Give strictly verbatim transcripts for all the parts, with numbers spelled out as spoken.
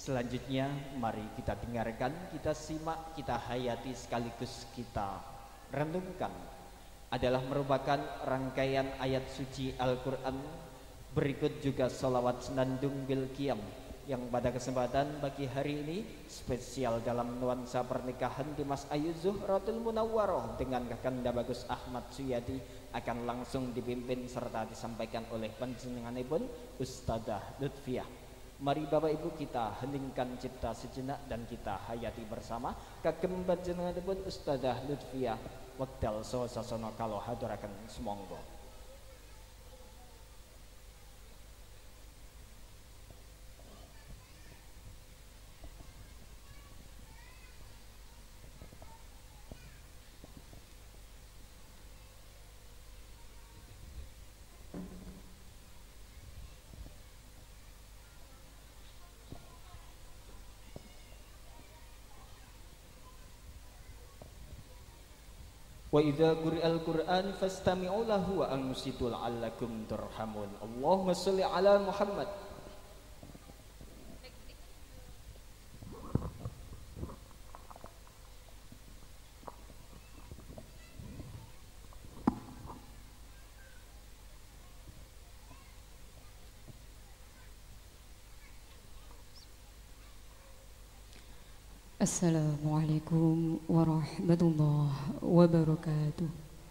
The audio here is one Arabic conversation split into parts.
Selanjutnya mari kita dengarkan, kita simak, kita hayati sekaligus kita renungkan. Adalah merupakan rangkaian ayat suci Al-Quran. Berikut juga salawat senandung bil qiyam yang pada kesempatan pagi hari ini spesial dalam nuansa pernikahan di Mas Ayu Zuhratul Munawwaroh dengan Kakanda Bagus Ahmad Suyadi akan langsung dipimpin serta disampaikan oleh panjenenganipun Ustadzah Lutfiah. Mari Bapak Ibu kita heningkan cipta sejenak dan kita hayati bersama kagem panjenenganipun Ustadzah Lutfiah wekdal saha sasana kalau haduraken sumangga. Wa idza quri'al Qur'an fastami'u lahu wa ansitu la'allakum turhamun. Allahumma shalli ala Muhammad. Assalamualaikum warahmatullahi wabarakatuh.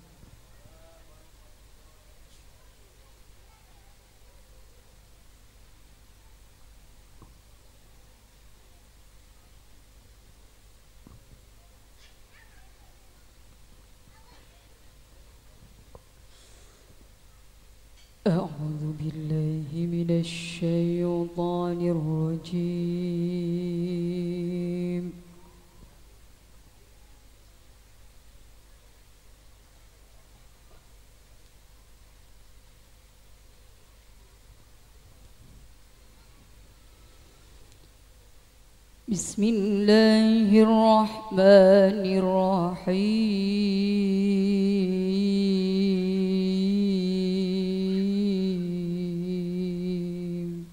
A'udzu billahi minasy syaithanir rajim. Bismillahirrahmanirrahim.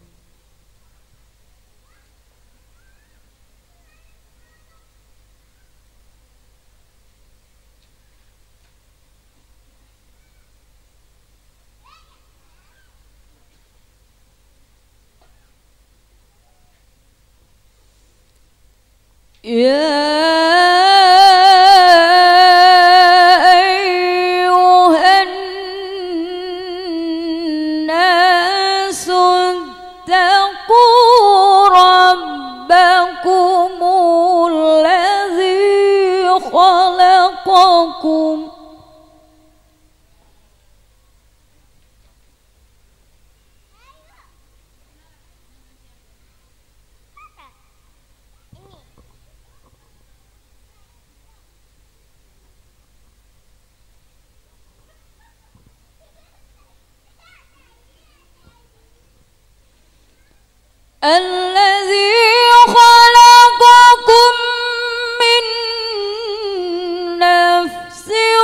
Ya ayyuhan nasu ittaqu rabbakumul ladzi khalaqakum الذي خلقكم من نفس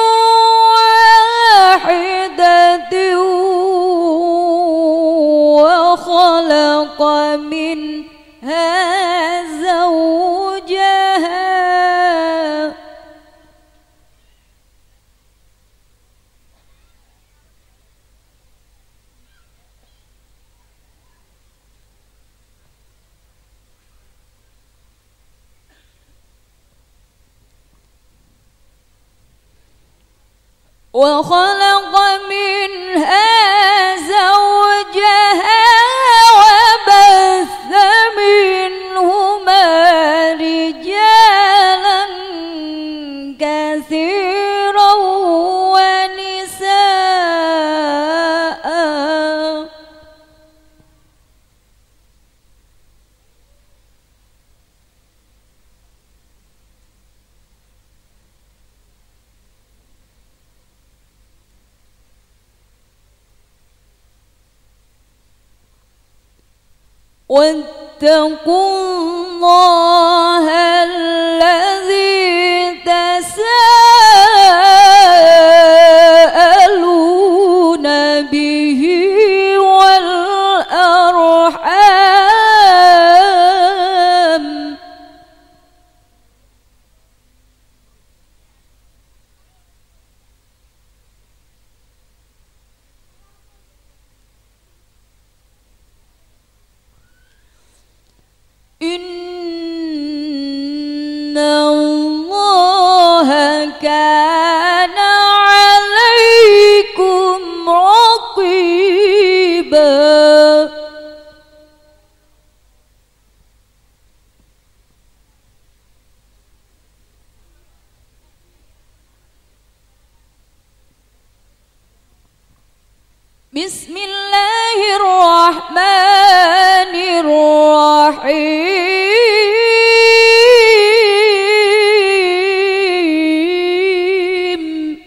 واحدة وخلق منها زوجها وخلق منها زوجها وبث منهما رجالا كثيرا ونساء واتقوا الله الذي تساءلون به والأرحام كان عليكم رقيبا بسم الله الرحمن الرحيم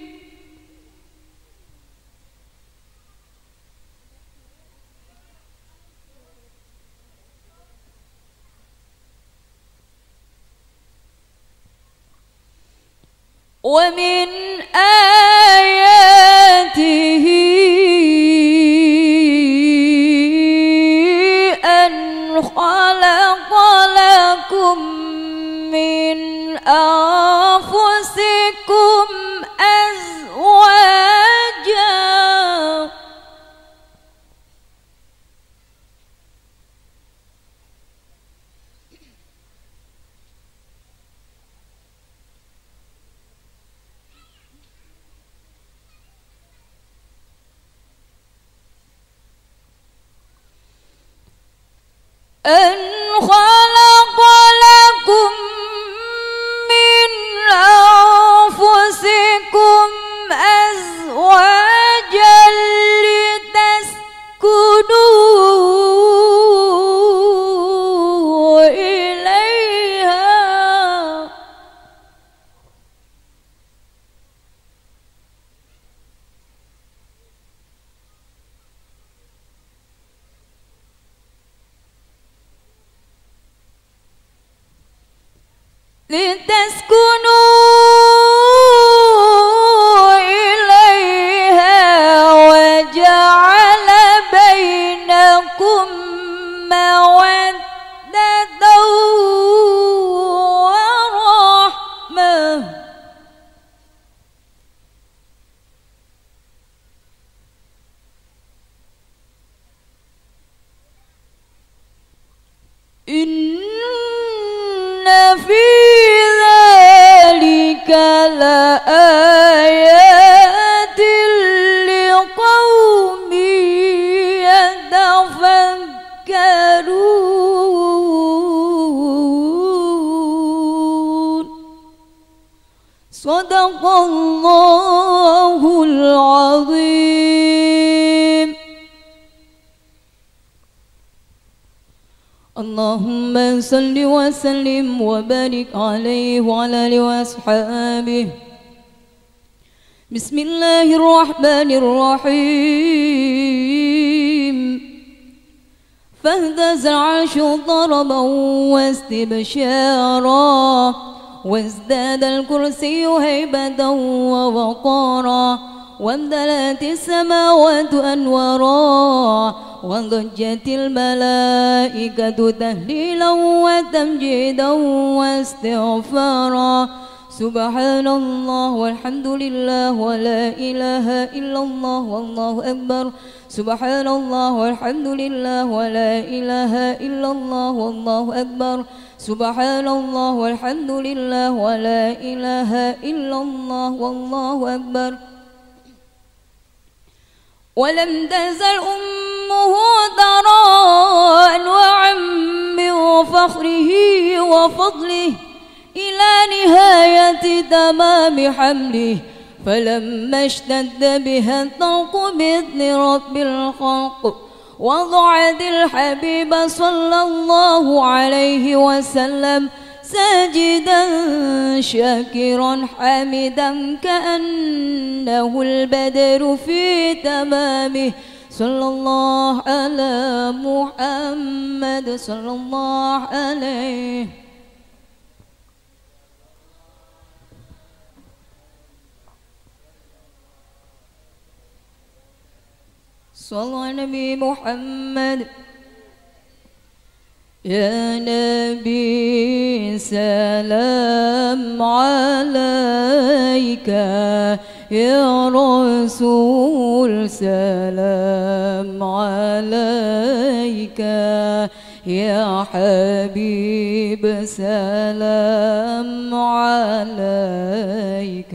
ومن آياته خلق لكم من أنفسكم أزواجا أن خلق لكم من أنفسكم أزواجا لتسكنوا إليها لتسكنوا إليها وجعل بينكم مودة ورحمة إن في ذلك لآيات لقوم يتفكرون صدق الله العظيم. اللهم صل وسلم وبارك عليه وعلى آله وأصحابه. بسم الله الرحمن الرحيم. فاهتز العرش ضربا واستبشارا وازداد الكرسي هيبة ووقارا وامتلأت السماوات أنوارا وضجت الملائكة تهليلا وتمجيدا واستغفارا سبحان الله والحمد لله ولا إله إلا الله والله أكبر سبحان الله والحمد لله ولا إله إلا الله والله أكبر سبحان الله والحمد لله ولا إله إلا الله والله أكبر. ولم تزل أمه ترى أنواعا من فخره وفضله إلى نهاية تمام حمله فلما اشتد بها الطلق بإذن رب الخلق وضعت الحبيب صلى الله عليه وسلم ساجدا شاكرا حامدا كأنه البدر في تمامه صلى الله على محمد صلى الله عليه. صلى على النبي محمد. يا نبي سلام عليك يا رسول سلام عليك يا حبيب سلام عليك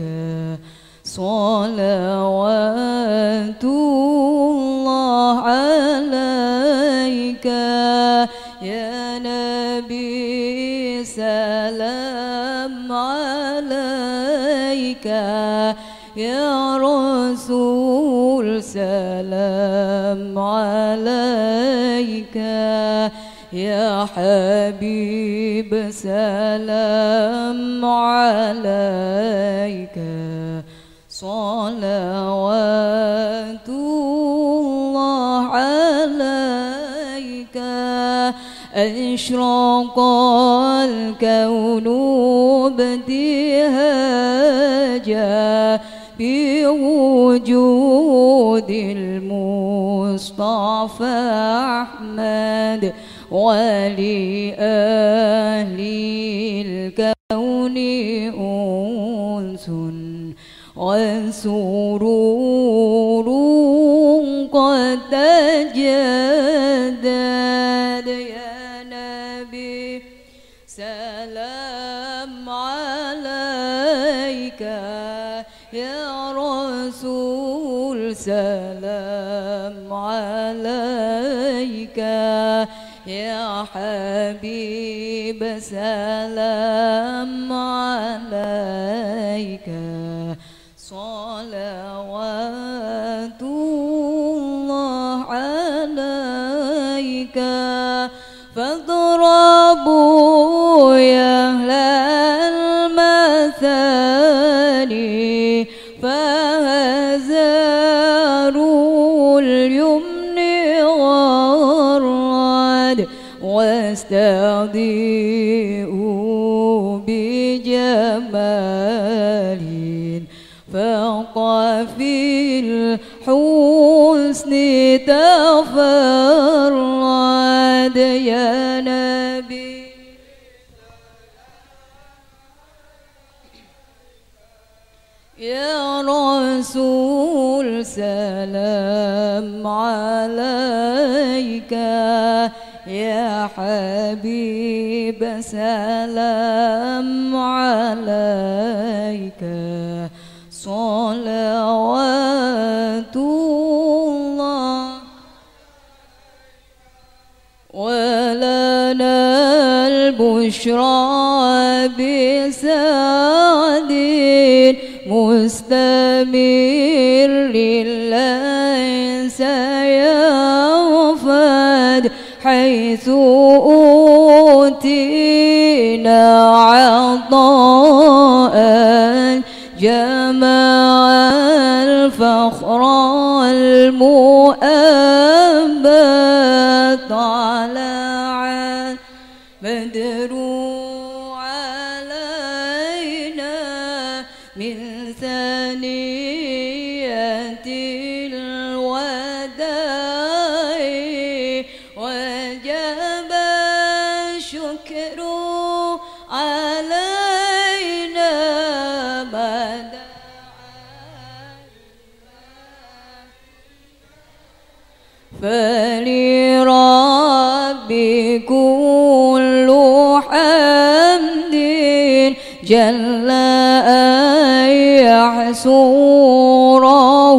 صلوات الله عليك يا نبي سلام عليك يا رسول سلام عليك يا حبيب سلام عليك صلوات الله عليك أشرق الكون ابتهاجا بوجود المصطفى أحمد ولأهل الكون أنس وسرور قد تجدد يا نبي سلام عليك يا رسول سلام عليك يا حبيب سلام عليك صلوات الله عليك فاضربوا يا أهل المثاني فهزاروا اليمن والرد واستضيئوا بجمال فقفي الحسن تفرد يا نبي يا رسول سلام عليك يا حبيب سلام عليك صلوات الله ولنا البشرى بسعد مستمر ليس ينفد حيث أوتينا عطاء جمع الفخر المؤبد طلع بدر علينا من ثنية الوداع وجب الشكر علينا بدا فلربي كل حمد جل أن يحصره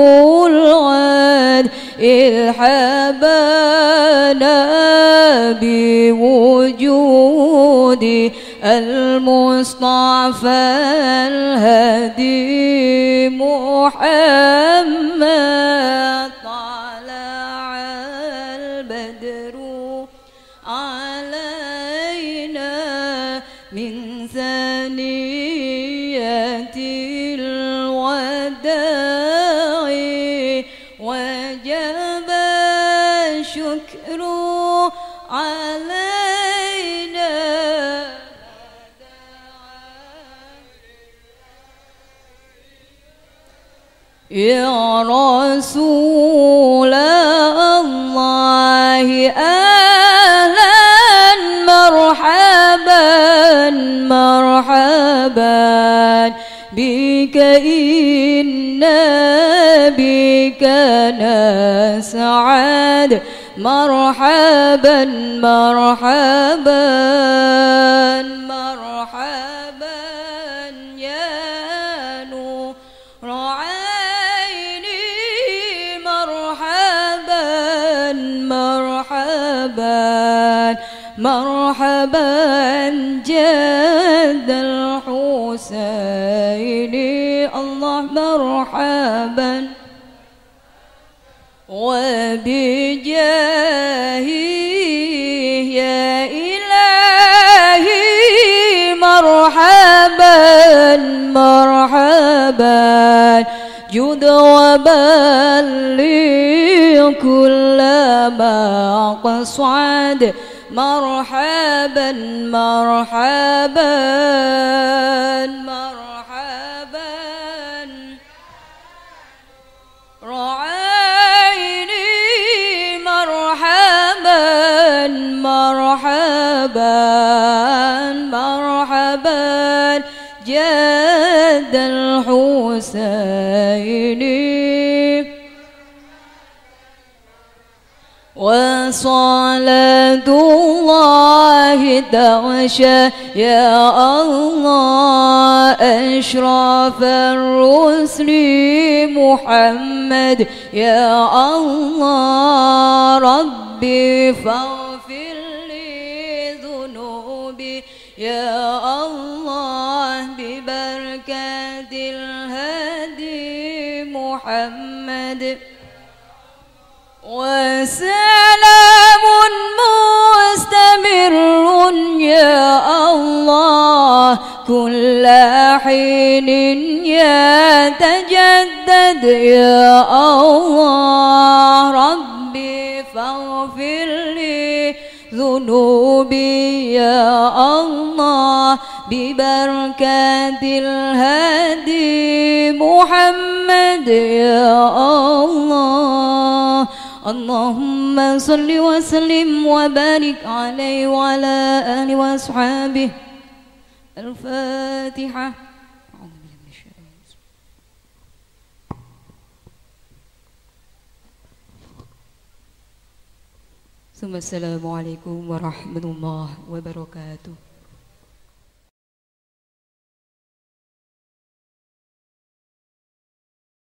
الغد إذ حبانا بوجود المصطفى الهدي محمد طلع البدر علينا من ثنية الوداع وجب الشكر علينا يا رسول الله أهلا مرحبا مرحبا بك إنا بك نسعد مرحبا مرحبا مرحبا يا نور عيني مرحبا مرحبا مرحبا جد الحسين الله مرحبا وبجاهه يا إلهي مرحبا مرحبا جد وبلغ كل ما قصد مرحبا مرحبا مرحبا رعيني مرحبا مرحبا مرحبا جد الحسين وصلاة الله تغشى يا الله أشرف الرسل محمد يا الله ربي فاغفر لي ذنوبي يا الله ببركة الهادي محمد وسلام مستمر يا الله كل حين يتجدد يا الله ربي فاغفر لي ذنوبي يا الله ببركة الهادي محمد يا الله اللهم صل وسلم وبارك عليه وعلى آله وأصحابه. الفاتحة. ثم السلام عليكم ورحمة الله وبركاته.